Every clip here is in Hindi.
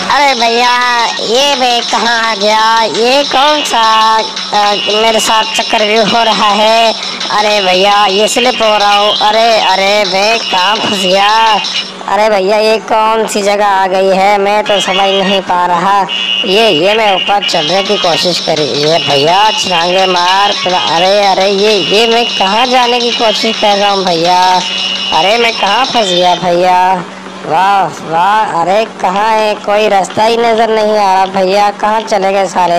अरे भैया, ये मैं कहाँ आ गया? ये कौन सा मेरे साथ चक्कर हो रहा है? अरे भैया, ये स्लिप हो रहा हूँ। अरे अरे, मैं कहाँ फंस गया? अरे भैया, ये कौन सी जगह आ गई है? मैं तो समझ नहीं पा रहा। ये मैं ऊपर चढ़ने की कोशिश करी, ये भैया छलांगे मार। अरे अरे, ये मैं कहाँ जाने की कोशिश कर रहा हूँ भैया? अरे मैं कहाँ फंस गया भैया? वाह वाह, अरे कहाँ है? कोई रास्ता ही नजर नहीं आ रहा भैया। कहाँ चले गए सारे?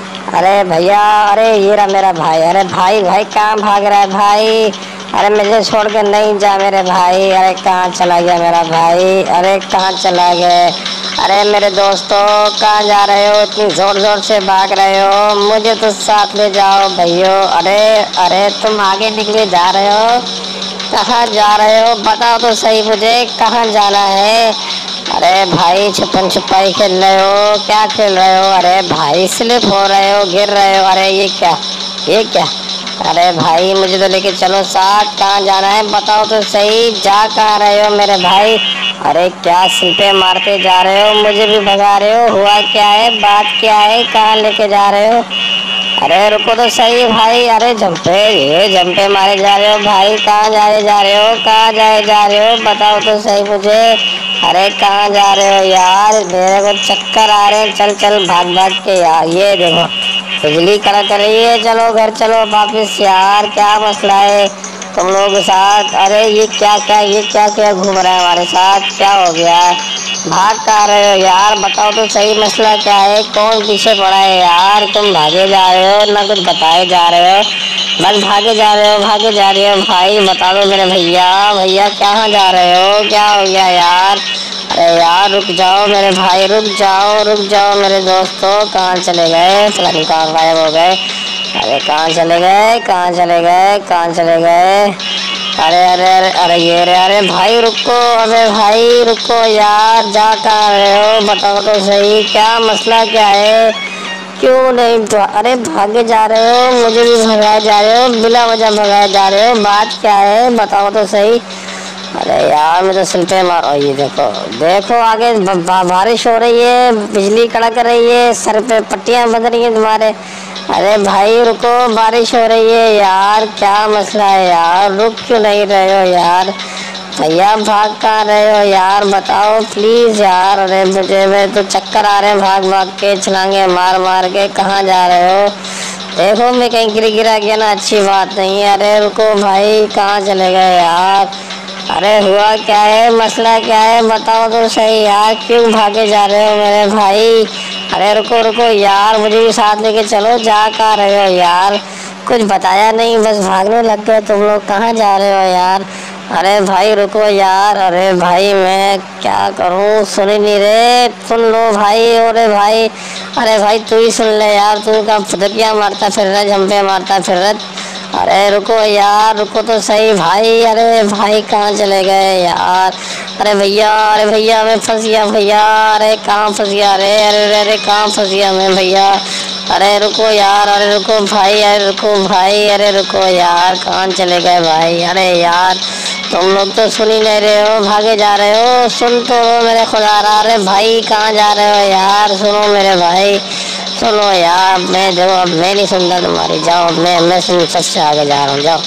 अरे भैया, अरे ये रहा मेरा भाई। अरे भाई भाई, कहाँ भाग रहा है भाई? अरे मुझे छोड़ कर नहीं जा मेरे भाई। अरे कहाँ चला गया मेरा भाई? अरे कहाँ चला गए? अरे मेरे दोस्तों, कहाँ जा रहे हो? इतनी जोर जोर से भाग रहे हो, मुझे तो साथ ले जाओ भैया। अरे अरे, तुम आगे निकले जा रहे हो? कहाँ जा रहे हो? बताओ तो सही मुझे, कहाँ जाना है? अरे भाई, छुपन छुपाई खेल रहे हो? क्या खेल रहे हो? अरे भाई, स्लिप हो रहे हो, गिर रहे हो। अरे ये क्या, ये क्या? अरे भाई, मुझे तो लेके चलो साथ। कहाँ जाना है बताओ तो सही, जा कहाँ रहे हो मेरे भाई? अरे क्या स्लिपे मारते जा रहे हो, मुझे भी भगा रहे हो? हुआ क्या है, बात क्या है, कहाँ लेके जा रहे हो? अरे रुको तो सही भाई। अरे झंपे, ये झंपे मारे जा रहे हो भाई? कहाँ जा रहे हो? कहाँ जा रहे हो? बताओ तो सही मुझे। अरे कहाँ जा रहे हो यार? मेरे को चक्कर आ रहे हैं। चल चल, भाग भाग के यार। ये देखो, बिजली कड़क रही है। चलो घर चलो वापिस यार। क्या मसला है तुम लोगों के साथ? अरे ये क्या क्या, ये क्या क्या घूम रहा है हमारे साथ? क्या हो गया? भाग कहाँ रहे हो यार? बताओ तो सही, मसला क्या है? कौन पीछे पड़ा है यार? तुम भागे जा रहे हो, ना कुछ बताए जा रहे हो, बस भागे जा रहे हो, भागे जा रहे हो। भाई बता दो मेरे भैया, भैया कहाँ जा रहे हो? क्या हो गया यार? अरे यार रुक जाओ मेरे भाई, रुक जाओ, रुक जाओ मेरे दोस्तों। कहाँ चले गए? पता नहीं कहाँ गायब हो गए। अरे कहाँ चले गए, कहाँ चले गए, कहाँ चले गए? अरे अरे अरे अरे, ये रे। अरे भाई रुको, अरे भाई रुको यार, जा कहाँ रहे हो? बताओ तो सही, क्या मसला क्या है? क्यों नहीं अरे भागे जा रहे हो, मुझे भी भगाए जा रहे हो, बिना वजह भगाए जा रहे हो। बात क्या है बताओ तो सही। अरे यार, मैं तो सिलते मारो। ये देखो, देखो आगे बारिश हो रही है, बिजली कड़क रही है, सर पे पट्टियां बंध रही हैं तुम्हारे। अरे भाई रुको, बारिश हो रही है यार। क्या मसला है यार? रुक क्यों नहीं रहे हो यार? भैया भाग कहाँ रहे हो यार? बताओ प्लीज यार। अरे मैं तो चक्कर आ रहे हैं भाग भाग के, छलांगे मार मार के। कहाँ जा रहे हो? देखो मैं कहीं गिरा गया ना, अच्छी बात नहीं है। अरे रुको भाई, कहाँ चले गए यार? अरे हुआ क्या है, मसला क्या है? बताओ तो सही यार, क्यों भागे जा रहे हो मेरे भाई? अरे रुको रुको यार, मुझे भी साथ लेके चलो। जा कहाँ रहे हो यार? कुछ बताया नहीं, बस भागने लग गए तुम लोग। कहाँ जा रहे हो यार? अरे भाई रुको यार। अरे भाई मैं क्या करूँ, सुन ही नहीं रहे। सुन लो भाई। अरे भाई, अरे भाई तू ही सुन ले यार। तू का फुदकियाँ मारता फिर रहा, झंपे मारता फिर रहा। अरे रुको यार, रुको तो सही भाई। अरे भाई कहाँ चले गए यार? अरे भैया, अरे भैया मैं फंस गया भैया। अरे कहाँ फंस गया? अरे अरे अरे, अरे कहाँ फंस गया मैं भैया? अरे रुको यार, अरे रुको भाई, अरे रुको भाई, अरे रुको यार, कहाँ चले गए भाई? अरे यार, तुम लोग तो सुन ही नहीं रहे हो, भागे जा रहे हो। सुन तो लो मेरे खुदा रहा। अरे भाई कहाँ जा रहे हो यार? सुनो मेरे भाई, सुनो यार। मैं देखो, अब मैं नहीं सुनता तुम्हारी। जाओ, मैं सुन, सबसे आगे जा रहा हूँ। जाओ,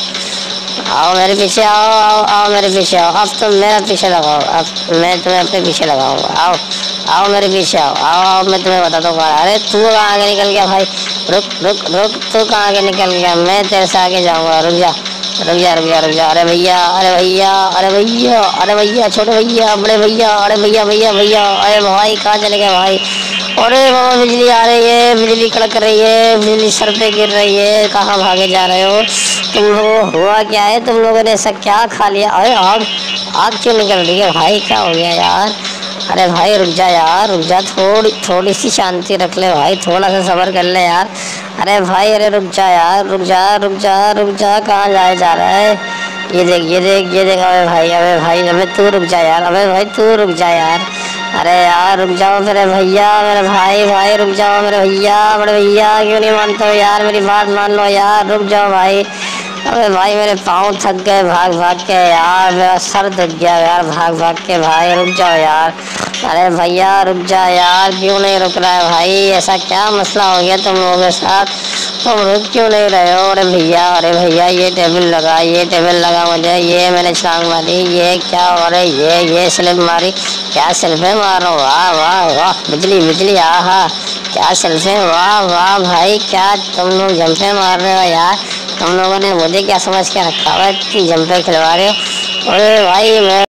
आओ मेरे पीछे, आओ आओ आओ मेरे पीछे आओ। अब तुम मेरा पीछे लगाओ, अब मैं तुम्हें अपने पीछे लगाऊंगा। आओ आओ मेरे पीछे आओ, आओ आओ, मैं तुम्हें बताता हूँ। अरे तू कहाँ आगे निकल गया भाई? रुक रुक रुक, तू कहाँ आगे निकल गया? मैं तेरे से आगे जाऊँगा। रुक जा, रुक जा, रुक जा, रुक जा। अरे भैया, अरे भैया, अरे भैया, अरे भैया, छोटे भैया, बड़े भैया, अरे भैया भैया भैया। अरे भाई कहाँ चले गए भाई? अरे बाबा, बिजली आ रही है, बिजली कड़क रही है, बिजली सर पे गिर रही है। कहाँ भागे जा रहे हो तुम लोग? हुआ क्या है? तुम लोगों ने ऐसा क्या खा लिया? अरे आग, आग क्यों निकल रही है भाई? क्या हो गया यार? अरे भाई रुक जा यार, रुक जा। थोड़ी थोड़ी सी शांति रख ले भाई, थोड़ा सा सब्र कर ले यार। अरे भाई, अरे रुक जा यार, रुक जा, रुक जा, रुक जा। कहाँ जाए जा रहा है? ये देख, ये देख, ये देख। अबे भाई, अबे भाई, अबे तू रुक जा यार। अबे भाई तू रुक जा यार। अरे यार रुक जाओ मेरे भैया, मेरे भाई, भाई रुक जाओ मेरे भैया, बड़े भैया। क्यों नहीं मानते हो यार? मेरी बात मान लो यार, रुक जाओ भाई। अबे भाई मेरे पाँव थक गए भाग भाग के यार, मेरा सर दुख गया यार भाग भाग के। भाई रुक जाओ यार, अरे भैया रुक जा यार, क्यों नहीं रुक रहा है भाई? ऐसा क्या मसला हो गया तुम लोगों के साथ? तुम रुक क्यों नहीं रहे हो? अरे भैया ये टेबल लगा, ये टेबल लगा मुझे, ये मैंने छलांग मारी, ये क्या हो रहा है? ये स्लिप मारी, क्या सेल्फे मारो? वाह वाह वाह, बिजली बिजली, आहा क्या सेल्फे, वाह वाह भाई, क्या तुम लोग जंपे मार रहे हो यार? तुम लोगों ने मुझे क्या समझ के रखा हुआ है कि जंपे खिलवा रहे हो? अरे भाई मैं